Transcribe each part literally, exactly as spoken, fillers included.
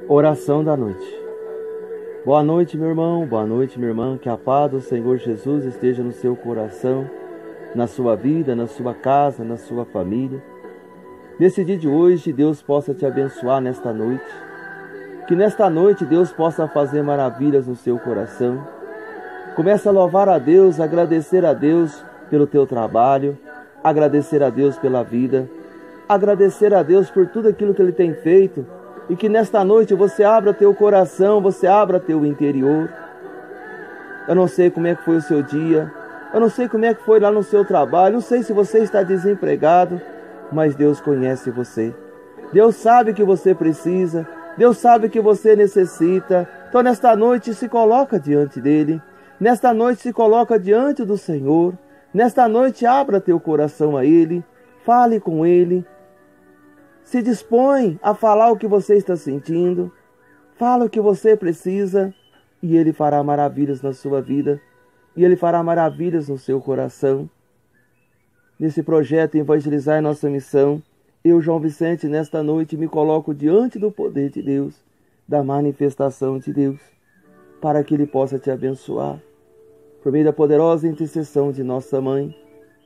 Oração da noite. Boa noite, meu irmão, boa noite, minha irmã. Que a paz do Senhor Jesus esteja no seu coração, na sua vida, na sua casa, na sua família. Nesse dia de hoje, Deus possa te abençoar nesta noite. Que nesta noite Deus possa fazer maravilhas no seu coração. Comece a louvar a Deus, agradecer a Deus pelo teu trabalho, agradecer a Deus pela vida, agradecer a Deus por tudo aquilo que Ele tem feito. E que nesta noite você abra teu coração, você abra teu interior. Eu não sei como é que foi o seu dia, eu não sei como é que foi lá no seu trabalho, não sei se você está desempregado, mas Deus conhece você. Deus sabe que você precisa, Deus sabe que você necessita. Então nesta noite se coloca diante dEle, nesta noite se coloca diante do Senhor, nesta noite abra teu coração a Ele, fale com Ele. Se dispõe a falar o que você está sentindo, fala o que você precisa e Ele fará maravilhas na sua vida e Ele fará maravilhas no seu coração. Nesse projeto Evangelizar é Nossa Missão, eu, João Vicente, nesta noite me coloco diante do poder de Deus, da manifestação de Deus, para que Ele possa te abençoar, por meio da poderosa intercessão de nossa Mãe.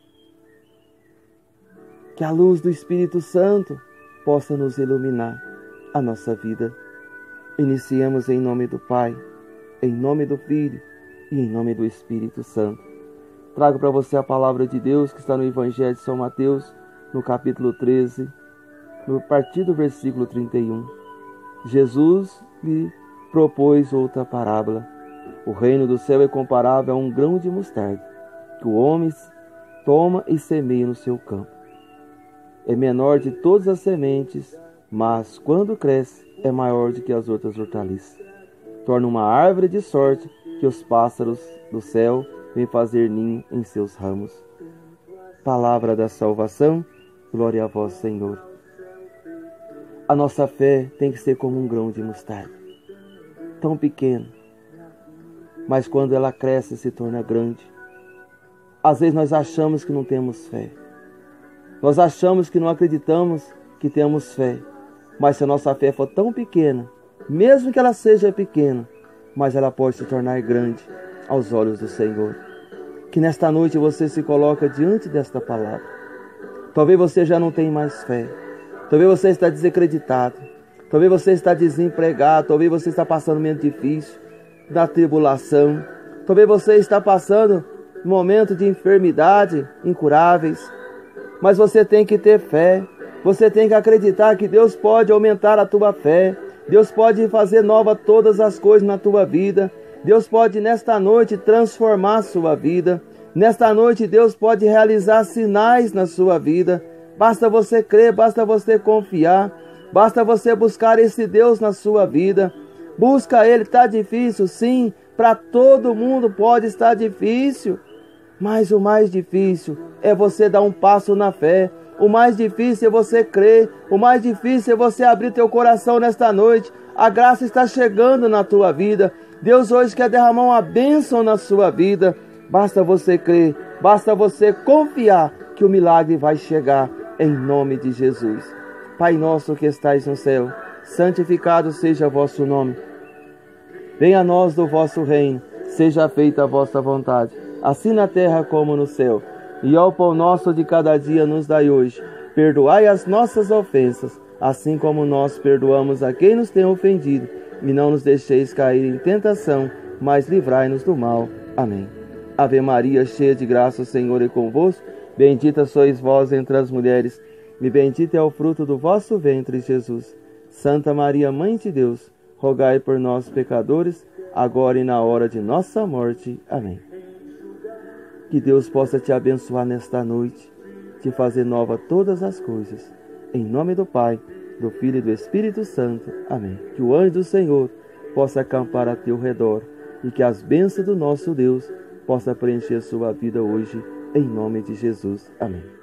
Que a luz do Espírito Santo possa nos iluminar a nossa vida. Iniciemos em nome do Pai, em nome do Filho e em nome do Espírito Santo. Trago para você a palavra de Deus que está no Evangelho de São Mateus, no capítulo treze, no partir do versículo trinta e um. Jesus lhe propôs outra parábola. O reino do céu é comparável a um grão de mostarda, que o homem toma e semeia no seu campo. É menor de todas as sementes, mas, quando cresce, é maior do que as outras hortaliças. Torna uma árvore de sorte que os pássaros do céu vêm fazer ninho em seus ramos. Palavra da salvação, glória a vós, Senhor. A nossa fé tem que ser como um grão de mostarda, tão pequeno, mas quando ela cresce se torna grande. Às vezes nós achamos que não temos fé. Nós achamos que não acreditamos que temos fé, mas se a nossa fé for tão pequena, mesmo que ela seja pequena, mas ela pode se tornar grande aos olhos do Senhor. Que nesta noite você se coloca diante desta palavra. Talvez você já não tenha mais fé, talvez você está desacreditado, talvez você está desempregado, talvez você está passando um momento difícil, na tribulação, talvez você está passando um momento de enfermidade incuráveis. Mas você tem que ter fé, você tem que acreditar que Deus pode aumentar a tua fé, Deus pode fazer nova todas as coisas na tua vida, Deus pode nesta noite transformar a sua vida, nesta noite Deus pode realizar sinais na sua vida. Basta você crer, basta você confiar, basta você buscar esse Deus na sua vida. Busca Ele, está difícil, sim, para todo mundo pode estar difícil. Mas o mais difícil é você dar um passo na fé. O mais difícil é você crer. O mais difícil é você abrir teu coração nesta noite. A graça está chegando na tua vida. Deus hoje quer derramar uma bênção na sua vida. Basta você crer. Basta você confiar que o milagre vai chegar em nome de Jesus. Pai nosso que estais no céu, santificado seja o vosso nome. Venha a nós do vosso reino. Seja feita a vossa vontade, assim na terra como no céu. E ao pão nosso de cada dia nos dai hoje. Perdoai as nossas ofensas, assim como nós perdoamos a quem nos tem ofendido. E não nos deixeis cair em tentação, mas livrai-nos do mal. Amém. Ave Maria, cheia de graça, o Senhor é convosco. Bendita sois vós entre as mulheres, e bendito é o fruto do vosso ventre, Jesus. Santa Maria, Mãe de Deus, rogai por nós, pecadores, agora e na hora de nossa morte. Amém. Que Deus possa te abençoar nesta noite, te fazer nova todas as coisas. Em nome do Pai, do Filho e do Espírito Santo. Amém. Que o anjo do Senhor possa acampar a teu redor e que as bênçãos do nosso Deus possa preencher sua vida hoje. Em nome de Jesus. Amém.